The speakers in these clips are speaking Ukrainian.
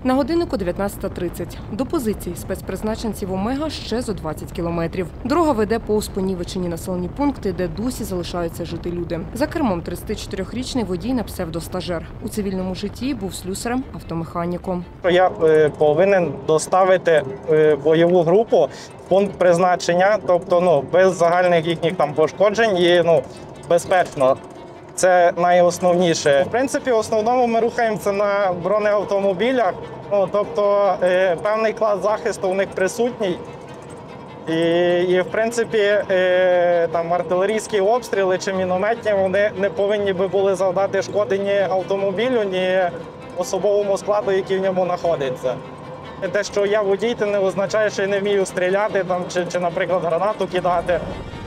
На годиннику 19:30. До позицій спецпризначенців «Омега» ще зо 20 кілометрів. Дорога веде повз понівечені населені пункти, де досі залишаються жити люди. За кермом 34-річний водій на псевдостажер. У цивільному житті був слюсарем-автомеханіком. Я повинен доставити бойову групу в пункт призначення, тобто без загальних їхніх пошкоджень і безпечно. Це найосновніше. В принципі, в основному ми рухаємося на бронеавтомобілях, тобто певний клас захисту у них присутній. І в принципі, артилерійські обстріли чи мінометні, вони не повинні би були завдати шкоди ні автомобілю, ні особовому складу, який в ньому знаходиться. Те, що я водій, це не означає, що я не вмію стріляти чи, наприклад, гранату кидати.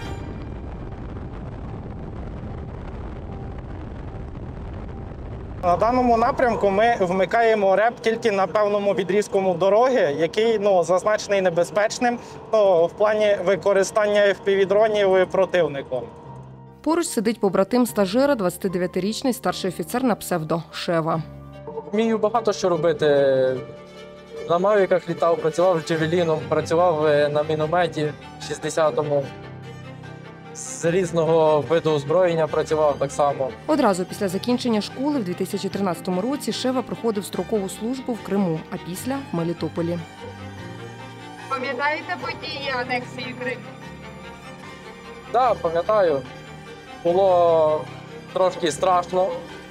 На даному напрямку ми вмикаємо РЕП тільки на певному відрізку дороги, який зазначений небезпечним в плані використання FPV-дронів противником. Поруч сидить побратим стажера, 29-річний старший офіцер на псевдо «Шева». Вмію багато що робити. На мавіках літав, працював з джевеліном, працював на мінометі 60-му. З різного виду озброєння працював так само. Одразу після закінчення школи в 2013 році «Шева» проходив строкову службу в Криму, а після – в Мелітополі. Пам'ятаєте події анексії Криму? Так, пам'ятаю. Було трошки страшно.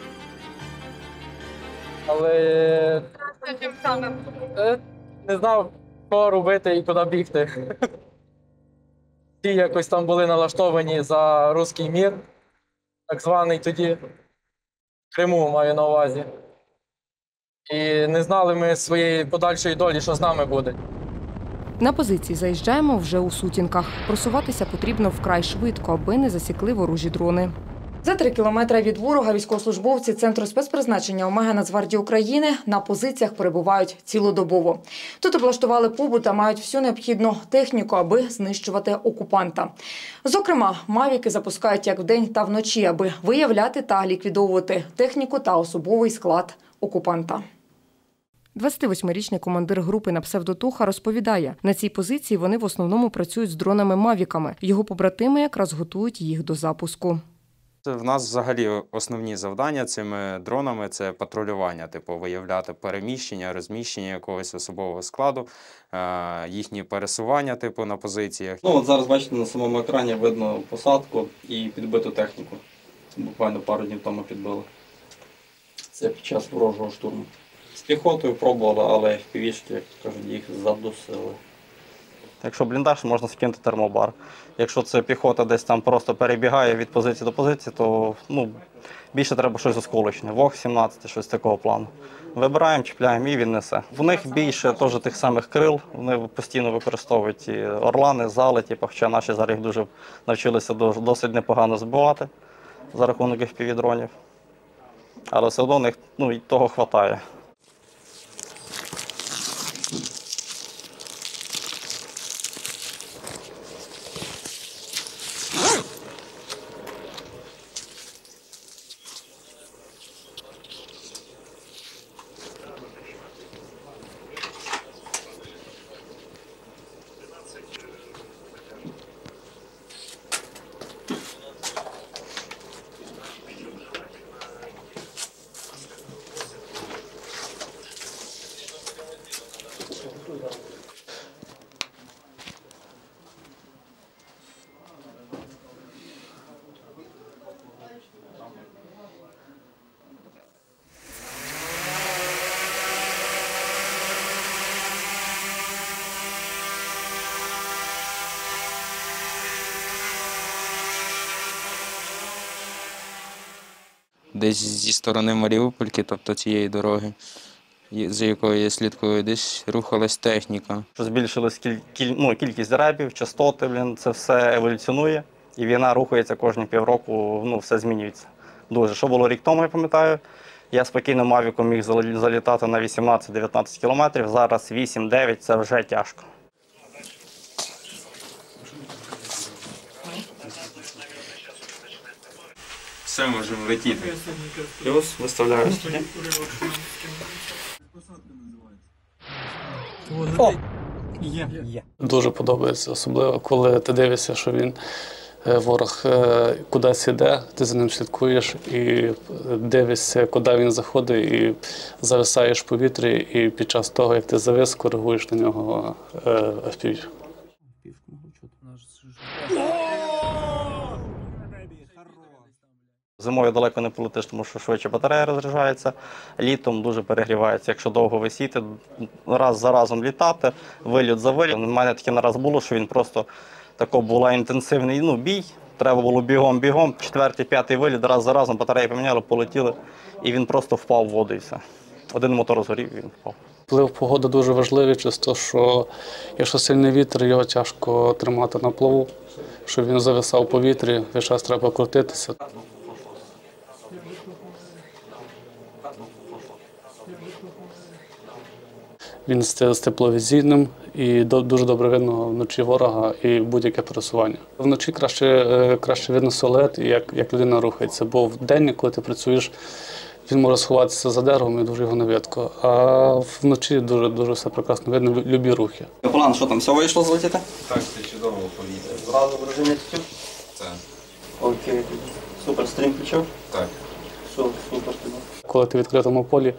Але Страшно чим самим? не знав, що робити і куди бігти. Ті якось там були налаштовані за руський мір, так званий тоді, в Криму маю на увазі. І не знали ми своєї подальшої долі, що з нами буде. На позиції заїжджаємо вже у сутінках. Просуватися потрібно вкрай швидко, аби не засікли ворожі дрони. За 3 кілометри від ворога військовослужбовці Центру спецпризначення «Омега» Нацгвардії України на позиціях перебувають цілодобово. Тут облаштували побут та мають всю необхідну техніку, аби знищувати окупанта. Зокрема, мавіки запускають як вдень та вночі, аби виявляти та ліквідовувати техніку та особовий склад окупанта. 28-річний командир групи на псевдотоха розповідає, на цій позиції вони в основному працюють з дронами-мавіками. Його побратими якраз готують їх до запуску. В нас взагалі основні завдання цими дронами – це патрулювання, виявляти переміщення, розміщення якогось особового складу, їхні пересування на позиціях. От зараз, бачите, на самому екрані видно посадку і підбиту техніку. Буквально пару днів тому підбили. Це під час ворожого штурму. З піхотою пробували, але FPV-шки, як кажуть, їх задусили. Якщо бліндаж, можна скинути термобар. Якщо це піхота десь там просто перебігає від позиції до позиції, то більше треба щось осколочне. ВОГ-17, щось такого плану. Вибираємо, чіпляємо і він несе. В них більше теж тих самих крил, вони постійно використовують і орлани, зали, хоча наші зараз їх дуже навчилися досить непогано збивати за рахунок FPV-дронів. Але все одно у них і того вистачає. Десь зі сторони Маріупольки, тобто цієї дороги, за якою я слідкую, десь рухалась техніка. Збільшилась кількість ребів, частоти, це все еволюціонує. І війна рухається кожні півроку, все змінюється. Дуже. Що було рік тому, я пам'ятаю, я спокійно мавіком міг залітати на 18-19 кілометрів, зараз 8-9 – це вже тяжко. Все, можемо летіти. Плюс виставляю. Дуже подобається, особливо коли ти дивишся, що ворог кудись іде, ти за ним слідкуєш і дивишся, куди він заходить, і зависаєш в повітрі, і під час того, як ти завис, коригуєш на нього FPV. Зимою далеко не полетиш, тому що швидше батарея розряджається, літом дуже перегрівається. Якщо довго висіти, раз за разом літати, виліт за виліт. У мене таке не раз було, що він просто був інтенсивний бій. Треба було бігом. 4-5 виліт, раз за разом батареї поміняли, полетіли, і він просто впав в воду і все. Один мотор згорів, і він впав. Вплив погоди дуже важливий, через те, що якщо сильний вітер, його тяжко тримати на плаву, щоб він зависав в повітрі, весь час треба крутитися. Він з тепловізійним і дуже добре видно вночі ворога і будь-яке пересування. Вночі краще видно силует, як людина рухається, бо вдень, коли ти працюєш, він може сховатися за деревом і дуже його не видно. А вночі дуже все прекрасно видно, любі рухи. План, що там, все вийшло злетіти? Так, це чудово повітря. Зразу в режимі тютю? Так. Окей. Супер, стрім включив? Так. Все, супер. Коли ти в відкритому полі,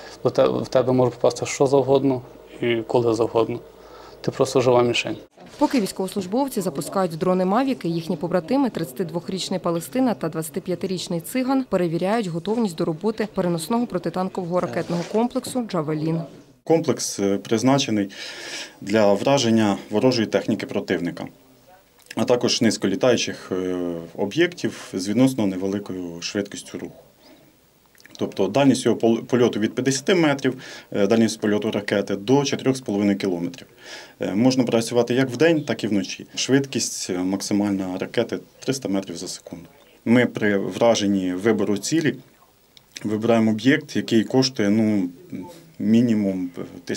в тебе може попасти що завгодно і коли завгодно. Ти просто жива мішень. Поки військовослужбовці запускають дрони «Мавіки», їхні побратими, 32-річний Палестина та 25-річний Циган, перевіряють готовність до роботи переносного протитанкового ракетного комплексу «Джавелін». Комплекс призначений для враження ворожої техніки противника, а також низьколітаючих об'єктів з відносно невеликою швидкістю руху. Тобто дальність його польоту від 50 метрів, дальність польоту ракети до 4,5 кілометрів. Можна працювати як вдень, так і вночі. Швидкість максимальна ракети 300 метрів за секунду. Ми при враженні вибору цілі вибираємо об'єкт, який коштує мінімум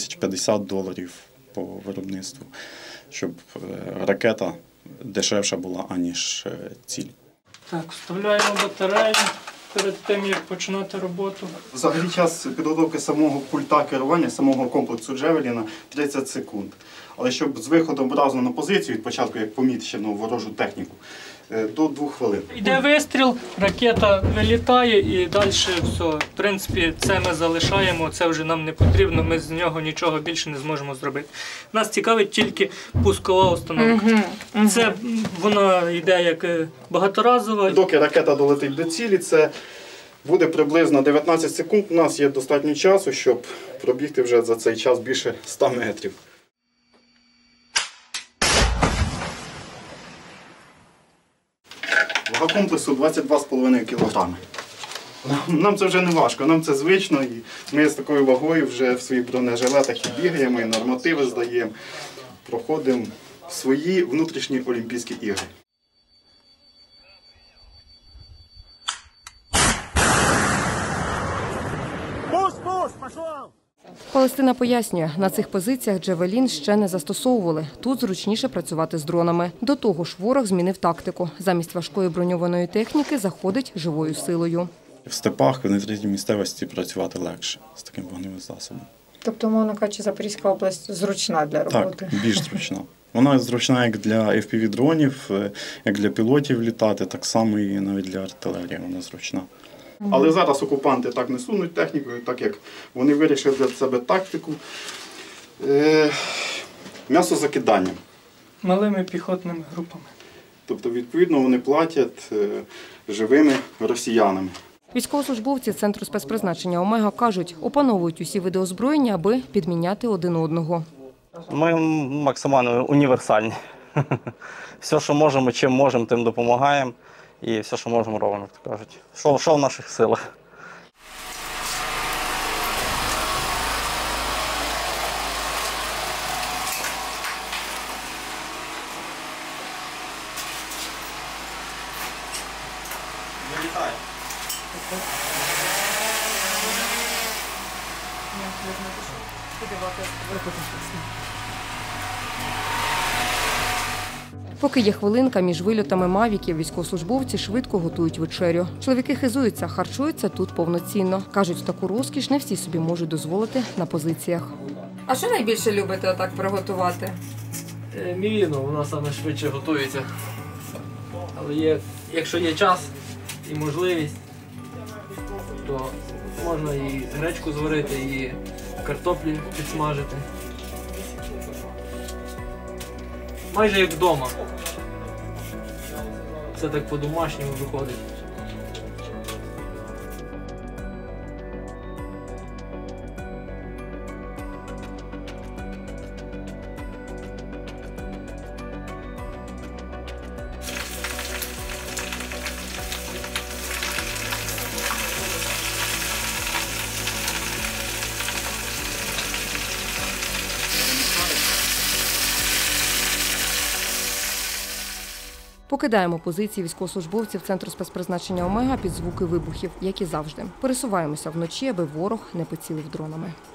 $1050 по виробництву, щоб ракета дешевша була, аніж ціль. Так, вставляємо батарею перед тим, як починати роботу. Взагалі час підготовки самого пульта керування, самого комплексу Джевеліна 30 секунд. Але щоб з виходом одразу на позицію, від початку, як помічено ворожу техніку, до 2 хвилин. Йде вистріл, ракета вилітає і далі все. В принципі, це ми залишаємо, це вже нам не потрібно, ми з нього нічого більше не зможемо зробити. Нас цікавить тільки пускова установка. Це вона йде як багаторазова. Доки ракета долетить до цілі, це буде приблизно 19 секунд. У нас є достатньо часу, щоб пробігти вже за цей час більше 100 метрів. Вага комплексу 22,5 кг. Нам це вже не важко, нам це звично. І ми з такою вагою вже в своїх бронежилетах і бігаємо, і нормативи здаємо. Проходимо свої внутрішні Олімпійські ігри. Палестина пояснює, на цих позиціях «Джавелін» ще не застосовували. Тут зручніше працювати з дронами. До того ж, ворог змінив тактику. Замість важкої броньованої техніки заходить живою силою. В степах, в незрізній місцевості працювати легше з таким вогневим засобом. Тобто, мовно кажучи, Запорізька область зручна для роботи? Так, більш зручна. Вона зручна як для FPV-дронів, як для пілотів літати, так само і навіть для артилерії вона зручна. Але зараз окупанти так не сунуть технікою, так як вони вирішили для себе тактику м'ясозакидання. Малими піхотними групами. Тобто, відповідно, вони платять живими росіянами. Військовослужбовці Центру спецпризначення «Омега» кажуть, опановують усі види озброєння, аби підміняти один одного. Ми максимально універсальні. Все, що можемо, чим можемо, тим допомагаємо. І все, що можемо, робимо, як то кажуть. Що в наших силах. Поки є хвилинка між вильотами мавіків, військовослужбовці швидко готують вечерю. Чоловіки хизуються, харчуються тут повноцінно. Кажуть, таку розкіш не всі собі можуть дозволити на позиціях. А що найбільше любите отак приготувати? Мівіно, вона саме швидше готується. Але якщо є час і можливість, то можна і гречку зварити, і картоплі підсмажити. Майже як вдома. Це так по-домашньому виходить. Покидаємо позиції військовослужбовців Центру спецпризначення «Омега» під звуки вибухів, як і завжди. Пересуваємося вночі, аби ворог не поцілив дронами.